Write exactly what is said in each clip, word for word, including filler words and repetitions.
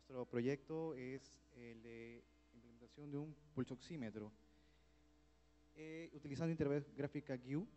nuestro proyecto es el de implementación de un pulsoxímetro eh, utilizando interfaz gráfica G U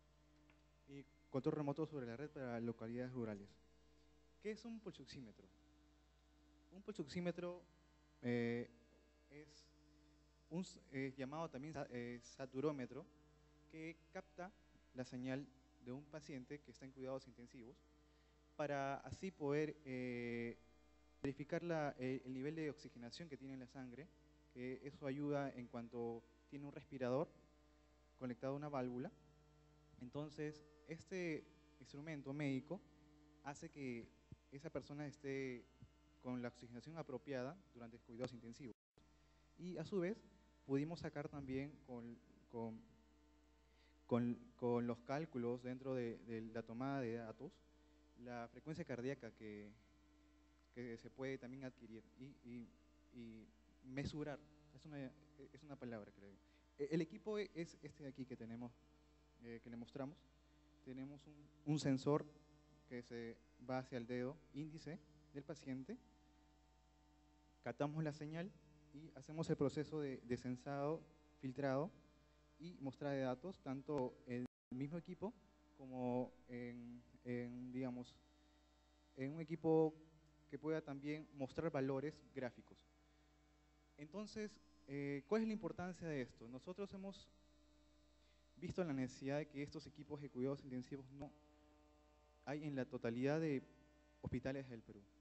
y control remoto sobre la red para localidades rurales. ¿Qué es un pulsoxímetro? Un pulsoxímetro eh, es un eh, llamado también eh, saturómetro que capta la señal de un paciente que está en cuidados intensivos para así poder eh, verificar la, el, el nivel de oxigenación que tiene en la sangre, que eso ayuda en cuanto tiene un respirador conectado a una válvula. Entonces, este instrumento médico hace que esa persona esté con la oxigenación apropiada durante cuidados intensivos. Y a su vez, pudimos sacar también con, con, con, con los cálculos dentro de, de la tomada de datos, la frecuencia cardíaca que, que se puede también adquirir y, y, y mesurar. Es una, es una palabra, creo. El equipo es este de aquí que tenemos, eh, que le mostramos. Tenemos un, un sensor que se va hacia el dedo índice del paciente, catamos la señal y hacemos el proceso de, de censado, filtrado y mostrado de datos, tanto en el mismo equipo como en, en, digamos, en un equipo que pueda también mostrar valores gráficos. Entonces, eh, ¿cuál es la importancia de esto? Nosotros hemos visto la necesidad de que estos equipos de cuidados intensivos no hay en la totalidad de hospitales del Perú.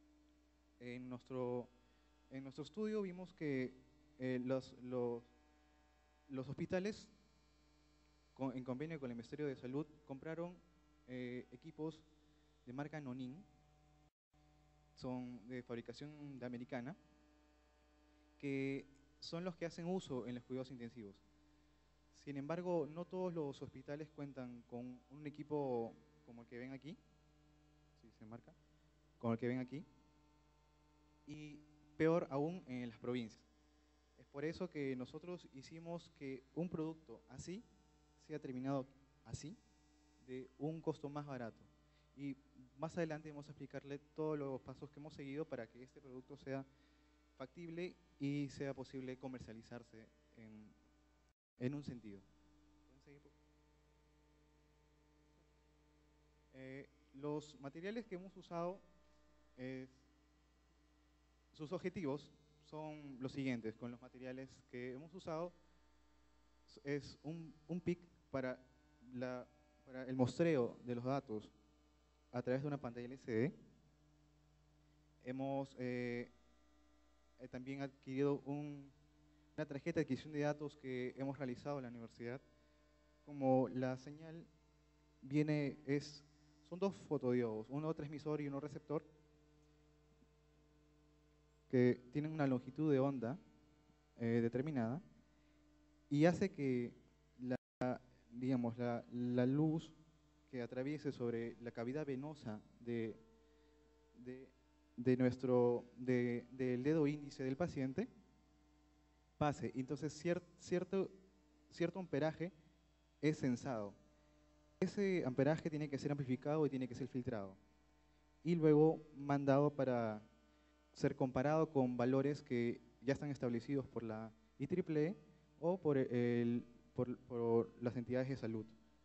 En nuestro, en nuestro estudio vimos que eh, los, los, los hospitales con, en convenio con el Ministerio de Salud compraron eh, equipos de marca Nonin, son de fabricación de americana, que son los que hacen uso en los cuidados intensivos. Sin embargo, no todos los hospitales cuentan con un equipo como el que ven aquí, ¿sí se marca? Como el que ven aquí, y peor aún en las provincias. Es por eso que nosotros hicimos que un producto así sea terminado así, de un costo más barato. Y más adelante vamos a explicarle todos los pasos que hemos seguido para que este producto sea factible y sea posible comercializarse en, en un sentido. ¿Pueden seguir? Eh, los materiales que hemos usado, es, sus objetivos son los siguientes. Con los materiales que hemos usado es un, un P I C para, la, para el mostreo de los datos a través de una pantalla L C D. Hemos eh, eh, también adquirido un, una tarjeta de adquisición de datos que hemos realizado en la universidad. Como la señal viene, es, son dos fotodiodos, uno transmisor y uno receptor, que tienen una longitud de onda eh, determinada y hace que la, digamos, la, la luz que atraviese sobre la cavidad venosa de, de, de nuestro, de, del dedo índice del paciente pase. Entonces cier, cierto, cierto amperaje es censado. Ese amperaje tiene que ser amplificado y tiene que ser filtrado y luego mandado para ser comparado con valores que ya están establecidos por la I triple E o por, el, por, por las entidades de salud.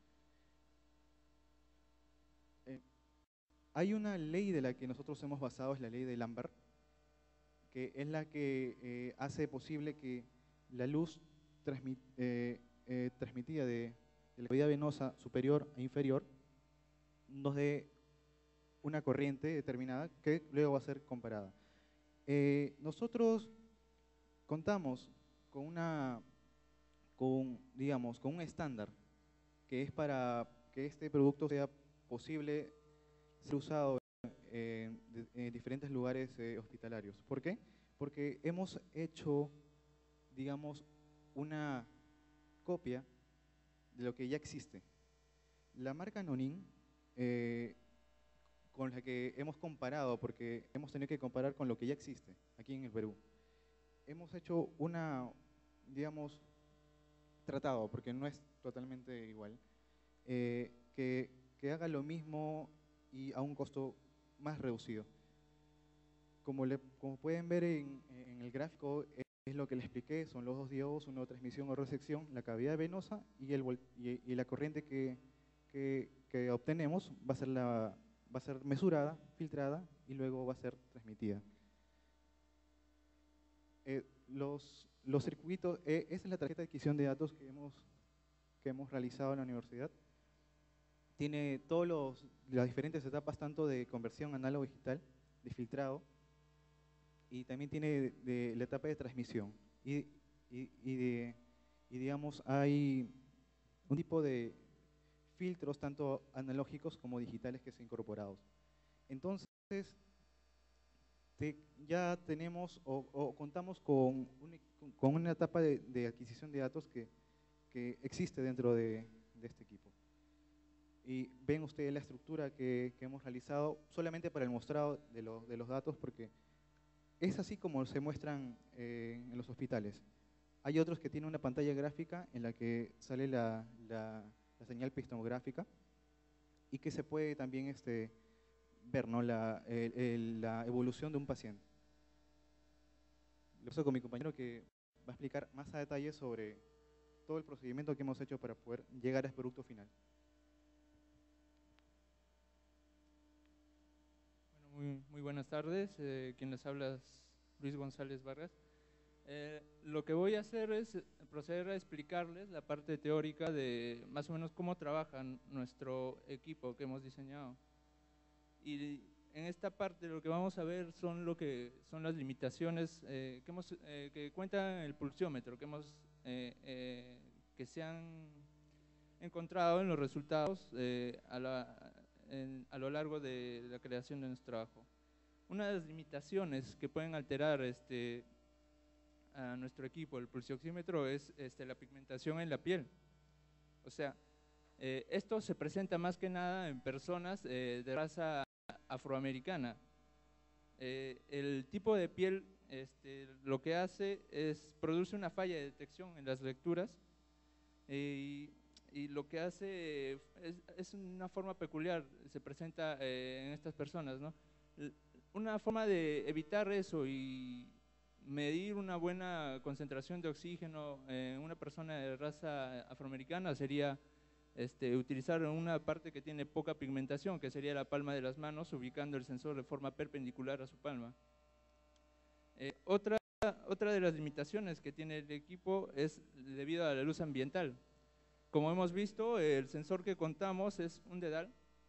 Eh, hay una ley de la que nosotros hemos basado, es la ley de Lambert, que es la que eh, hace posible que la luz transmit, eh, eh, transmitida de, de la cavidad venosa superior e inferior nos dé una corriente determinada que luego va a ser comparada. Eh, nosotros contamos con una, con, digamos, con un estándar que es para que este producto sea posible ser usado en, en, en diferentes lugares eh, hospitalarios. ¿Por qué? Porque hemos hecho, digamos, una copia de lo que ya existe. La marca Nonin, eh, con la que hemos comparado, porque hemos tenido que comparar con lo que ya existe aquí en el Perú, hemos hecho una, digamos, tratado, porque no es totalmente igual, eh, que, que haga lo mismo y a un costo más reducido. como, le, como pueden ver en, en el gráfico, es lo que les expliqué, son los dos diodos, una transmisión o resección, la cavidad venosa y, el, y, y la corriente que, que, que obtenemos va a, ser la, va a ser mesurada, filtrada y luego va a ser transmitida. Eh, los, los circuitos, eh, esa es la tarjeta de adquisición de datos que hemos, que hemos realizado en la universidad. Tiene todas las diferentes etapas, tanto de conversión análogo-digital, de filtrado, y también tiene de, de la etapa de transmisión. Y, y, y, de, y digamos, hay un tipo de filtros, tanto analógicos como digitales, que se han incorporado. Entonces, te, ya tenemos o, o contamos con, un, con una etapa de, de adquisición de datos que, que existe dentro de, de este equipo. Y ven ustedes la estructura que, que hemos realizado solamente para el mostrado de, lo, de los datos, porque es así como se muestran eh, en los hospitales. Hay otros que tienen una pantalla gráfica en la que sale la, la, la señal pictográfica y que se puede también este, ver, ¿no?, la, el, el, la evolución de un paciente. Lo paso con mi compañero, que va a explicar más a detalle sobre todo el procedimiento que hemos hecho para poder llegar a ese producto final. Muy, muy buenas tardes, eh, quien les habla es Luis González Vargas. Eh, lo que voy a hacer es proceder a explicarles la parte teórica de más o menos cómo trabaja nuestro equipo que hemos diseñado. Y en esta parte lo que vamos a ver son lo que son las limitaciones eh, que, hemos, eh, que cuenta el pulsiómetro, que, hemos, eh, eh, que se han encontrado en los resultados eh, a la En, a lo largo de la creación de nuestro trabajo. Una de las limitaciones que pueden alterar este, a nuestro equipo, el pulsioxímetro, es este, la pigmentación en la piel. O sea, eh, esto se presenta más que nada en personas eh, de raza afroamericana. Eh, el tipo de piel este, lo que hace es produce una falla de detección en las lecturas eh, y y lo que hace es, es una forma peculiar, se presenta eh, en estas personas, ¿no? Una forma de evitar eso y medir una buena concentración de oxígeno en una persona de raza afroamericana sería este, utilizar una parte que tiene poca pigmentación, que sería la palma de las manos, ubicando el sensor de forma perpendicular a su palma. Eh, otra, otra de las limitaciones que tiene el equipo es debido a la luz ambiental. Como hemos visto, el sensor que contamos es un dedal,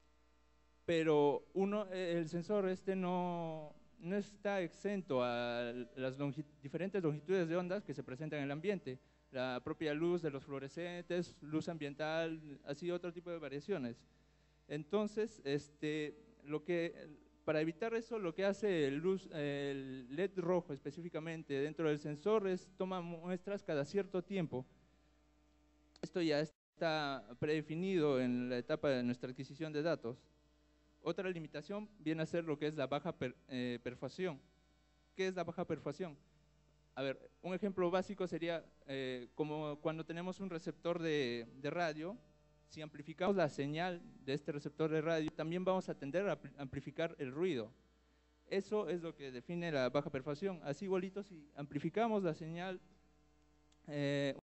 pero uno, el sensor este no, no está exento a las longi- diferentes longitudes de ondas que se presentan en el ambiente. La propia luz de los fluorescentes, luz ambiental, así otro tipo de variaciones. Entonces, este, lo que, para evitar eso, lo que hace el, luz, el L E D rojo específicamente dentro del sensor es toma muestras cada cierto tiempo. Esto ya está predefinido en la etapa de nuestra adquisición de datos. Otra limitación viene a ser lo que es la baja per, eh, perfusión. ¿Qué es la baja perfusión? A ver, un ejemplo básico sería eh, como cuando tenemos un receptor de, de radio, si amplificamos la señal de este receptor de radio, también vamos a tender a amplificar el ruido. Eso es lo que define la baja perfusión. Así igualito, si amplificamos la señal, eh,